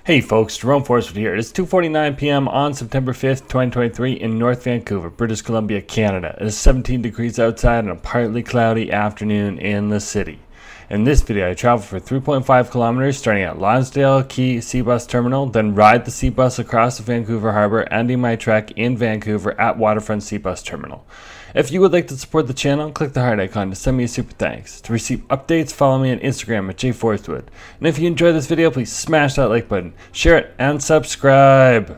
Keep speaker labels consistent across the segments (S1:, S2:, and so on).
S1: Hey folks, Jerome Forestwood here. It's 2:49 p.m. on September 5th, 2023 in North Vancouver, British Columbia, Canada. It is 17 degrees outside and a partly cloudy afternoon in the city. In this video, I travel for 3.5 kilometers starting at Lonsdale, Quay SeaBus terminal, then ride the SeaBus across the Vancouver Harbour, ending my trek in Vancouver at Waterfront SeaBus terminal. If you would like to support the channel, click the heart icon to send me a super thanks. To receive updates, follow me on Instagram at jforestwood. And if you enjoyed this video, please smash that like button, share it, and subscribe.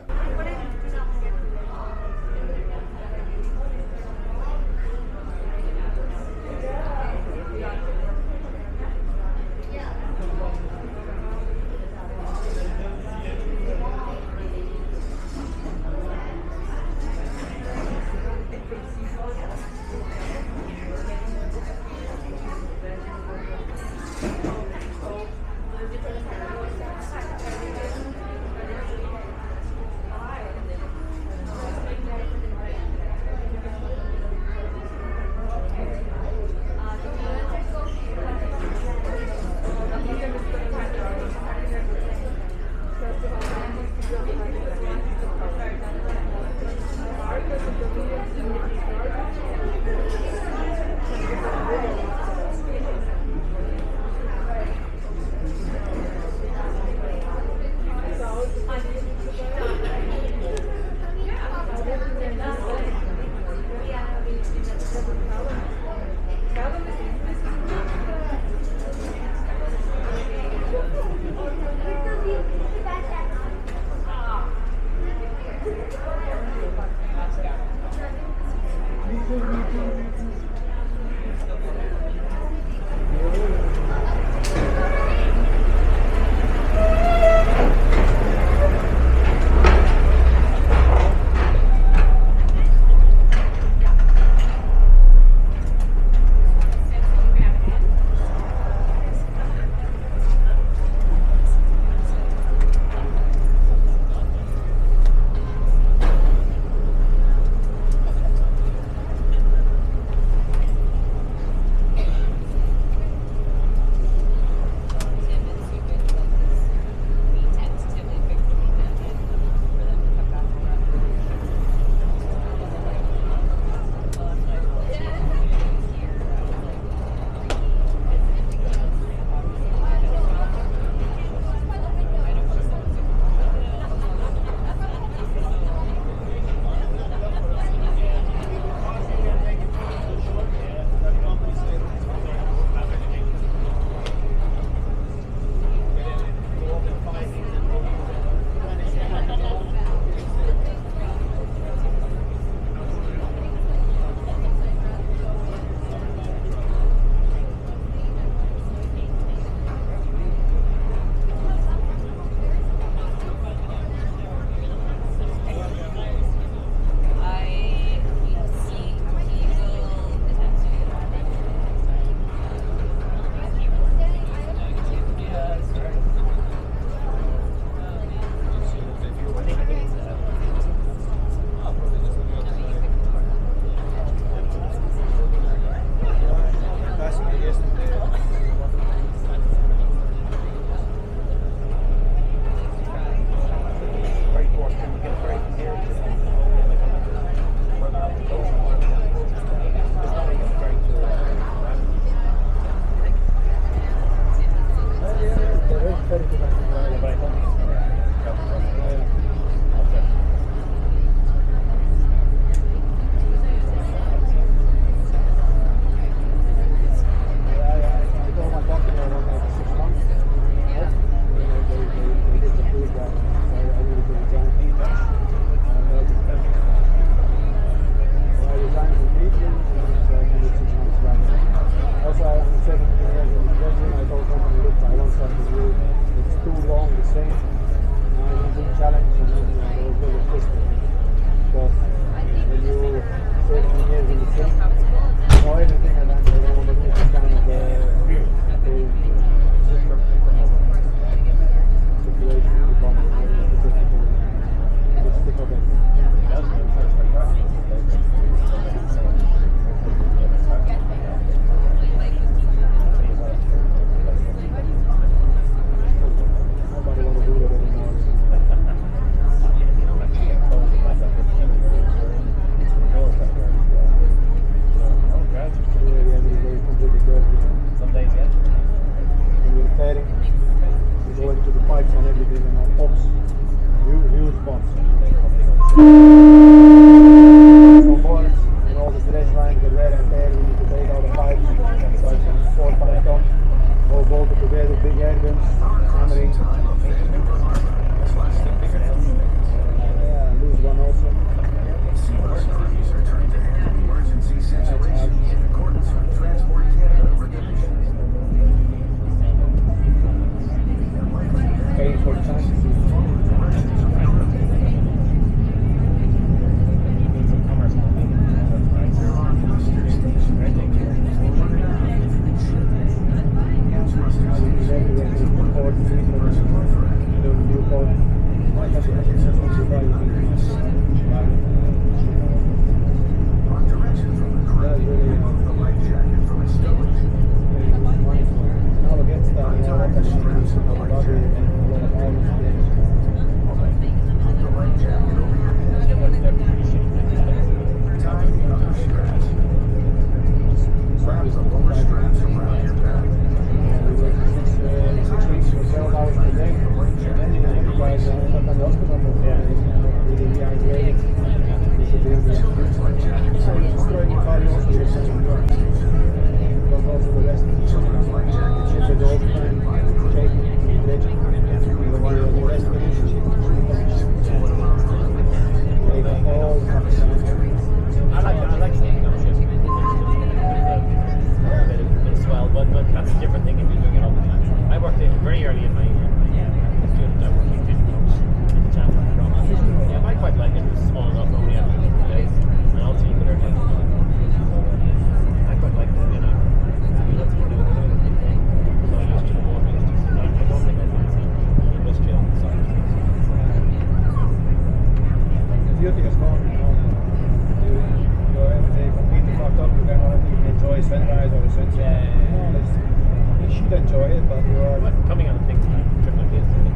S2: sense.
S3: Yeah.
S2: You should enjoy it, but you are
S3: coming on a thing tonight, trip like this. But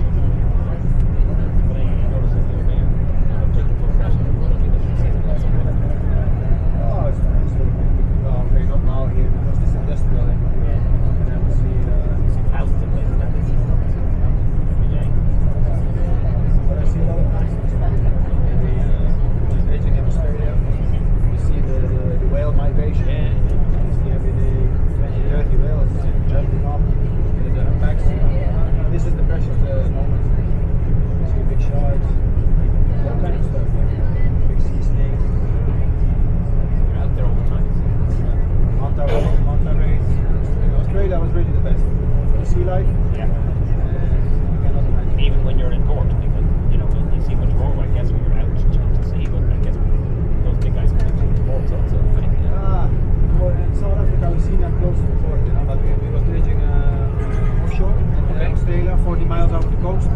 S3: I noticed that the other day, I'm taking photographs of the water because you see the lots of water.
S2: oh, it's nice. Okay, not now here because this is industrial.
S3: Yeah.
S2: And then we see
S3: See thousands of places like this every day.
S2: but I see a lot of nice things. In the aging Australia, you see the whale migration.
S3: Yeah.
S2: You see every day 20, 30 whales jumping up in the backs. This is the precious moment. You see big sharks, all kind of stuff. Big sea snakes,
S3: You're out there all the time.
S2: manta rays. Australia was really the best. The sea life,
S3: Yeah.
S2: you cannot imagine.
S3: Even when you're in port, because you see much more, I guess, when you're out to sea. But I guess those big guys come into the ports also. Right?
S2: Well, in South Africa, we've seen them close to the port, but we were dredging offshore in Australia, 40 miles out of the coast.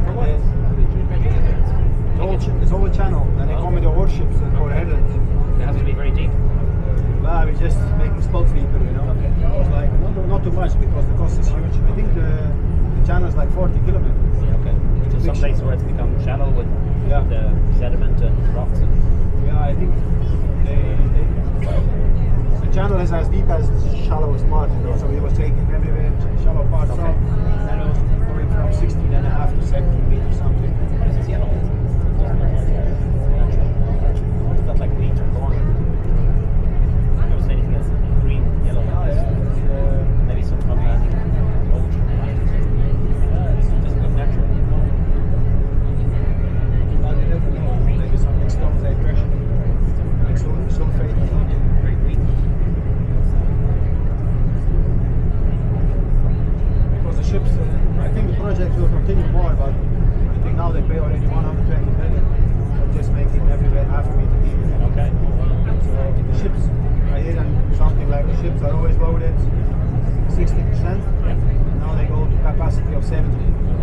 S2: It's all a channel, and they come with the warships and for headlands.
S3: It has to be very deep.
S2: Well, we're just making spots deeper,
S3: Okay.
S2: It was like, not too much because the cost is huge. I think the channel is like 40 kilometers.
S3: Okay. So some places where it's become shallow with
S2: Yeah.
S3: the sediment and rocks. And,
S2: Yeah, I think the channel is as deep as the shallowest part, so it was taking everywhere shallow parts
S3: Okay.
S2: off, and then it was going from 16.5 to 17 meters something.
S3: what is this yellow? It's not like wheat or corn. I've never seen anything that's green, yellow like this. Maybe some probably old plants. It doesn't look natural.
S2: Well, you never know. Maybe some mixed stones they pressure, like sulfate or something.
S3: Great wheat.
S2: Because the ships, I think the project will continue more, but I think now they pay already 120 million for just making everywhere half a meter deep.
S3: Okay.
S2: So the ships, I hear them something like the ships are always loaded 60%,
S3: Yeah.
S2: and now they go to capacity of 70.